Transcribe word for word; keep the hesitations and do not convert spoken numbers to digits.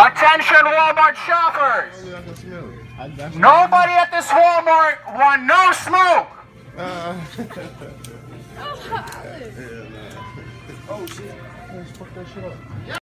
Attention Walmart shoppers! Nobody at this Walmart want no smoke! Uh, Oh shit. Let's fuck that shit up.